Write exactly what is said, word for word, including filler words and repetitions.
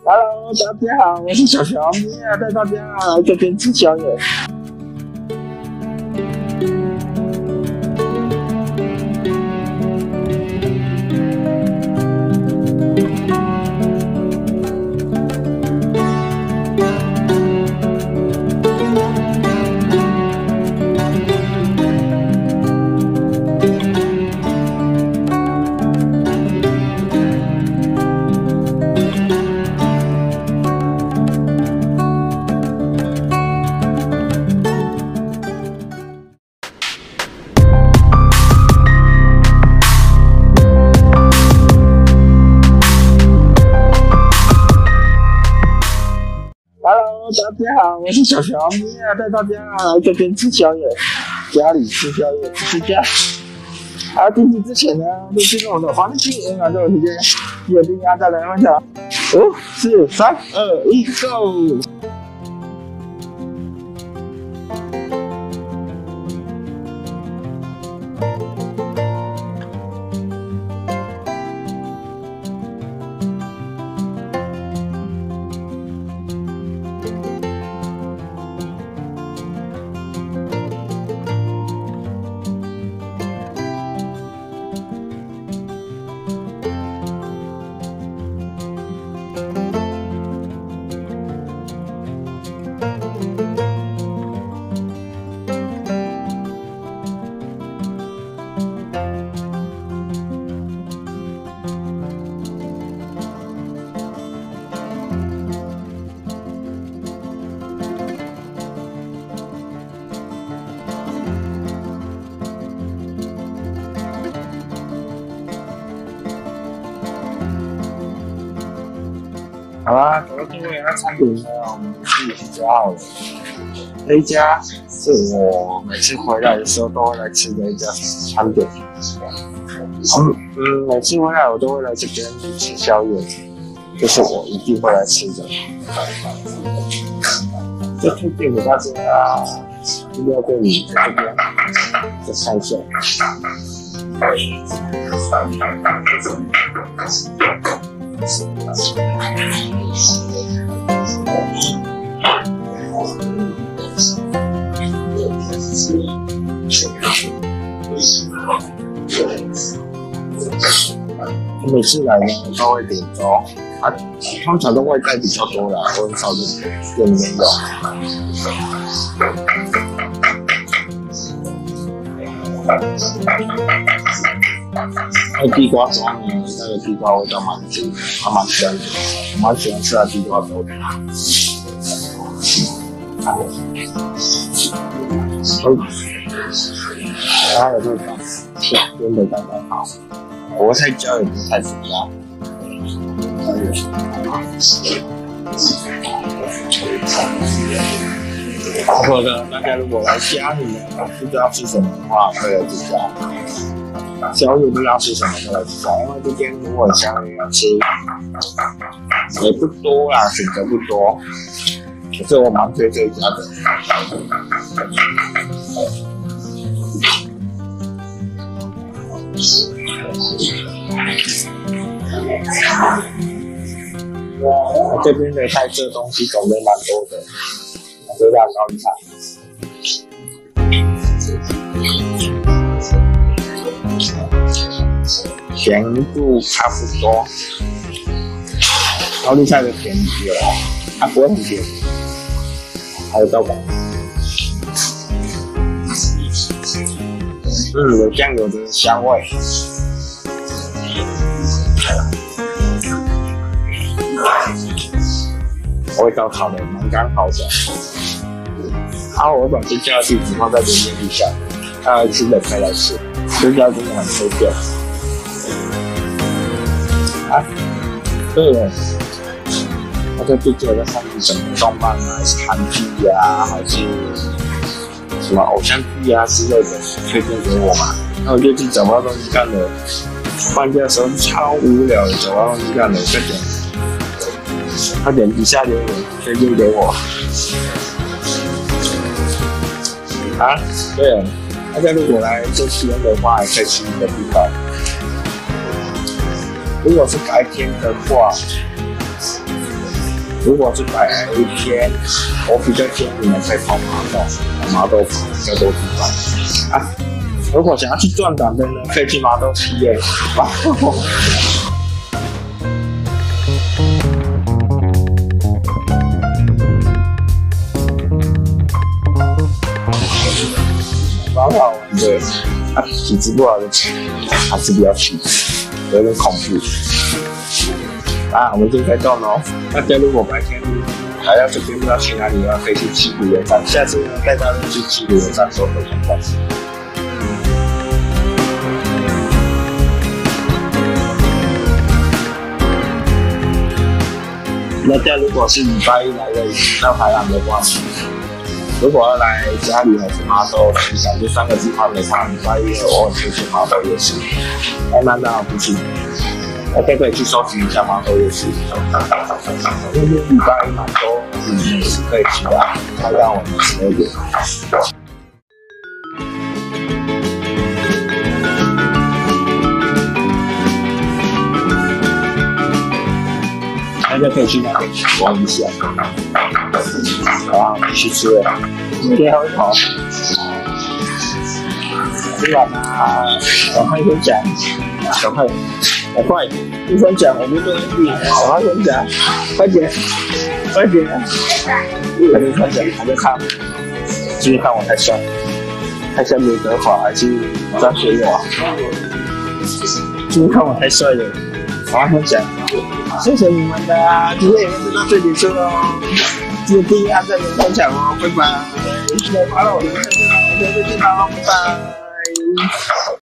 Hello， 大家好，我是小小咪，带大家来这边吃宵夜。Hello， 大家好，我是小小咪，带大家来这边吃宵夜，家里吃宵夜不是家。啊，进去之前呢，就进入我的环境，啊，这个时间记得订阅、再来分享。五、四、三、二、一，Go！好啦，各位那餐点呢，我们自己加好了。这一家是我每次回来的时候都会来吃的一家餐点。嗯嗯，每次回来我都会来这边吃宵夜，这是我一定会来吃的。就推荐给大家啊，一定要对你在这边再看一下。每次来呢都会点粥，啊，通常都会带比较多啦，我很少就店里面用。那地瓜粥呢，那个地瓜味道蛮足，还蛮香的，我蛮喜欢吃它地瓜粥的。它的味道是真的刚刚好，菠菜椒也不太怎么样。然后呢，大家如果来家里呢，不知道吃什么的话，可以来这家。宵夜不知道吃什么就来这家，因为这边如果宵夜要吃也不多啦，选择不多，可是我蛮推这一家的。这边的菜色东西种类蛮多的，热量高一菜，甜度差不多，高丽菜的甜有，它不会很甜，还有豆干，嗯，有酱油的香味。味道烤的蛮刚好的，好，我把这家地址放在留言底下，大家吃的可以来吃，这家真的很推荐。啊，对了，大家最近有在看什么动漫啊，还是韩剧啊，还是什么偶像剧啊之类的，推荐给我嘛？那我最近找不到东西看了，放假的时候超无聊的，找不到东西看了，快点。快点底下留言推荐给我啊！对了，大家如果来做西安的话，还可以去一个地方。如果是改天的话， 如果是白天，我比较建议你们可以跑麻豆，麻豆跑比较多地方啊。如果想要去转短的呢，可以去麻豆 P A。蛮好玩的啊，体质不好的还是不要去，有点恐怖。啊，我们今天到喽。大家如果白天来到这边不知道去哪里的话，可以去七股油站。下次呢，带大家去七股油站做回旋转。大家如果是礼拜一来的到台南的话，如果要来家里还是麻豆市场这三个地方的话，礼拜一我会去麻豆夜市，还蛮蛮好不去。大家可以去搜寻一下麻豆夜市，因为礼拜一蛮多美食可以吃的，开到我们十二点。大家可以去那边逛一下，好啊，继续吃了，今天好好，吃完啦，赶快分享，赶快，赶快，一分享我们就能比，赶快分享，快点，快点，还没分享，还没看，继续看我太帅，太像刘德华还是张学友啊？继续看我太帅了，赶快分享。谢谢你们的，今天影片就到这里结束喽，记得订阅、按赞、点分享哦，拜拜！记得发到我的微信号，我们下次见喽，拜拜！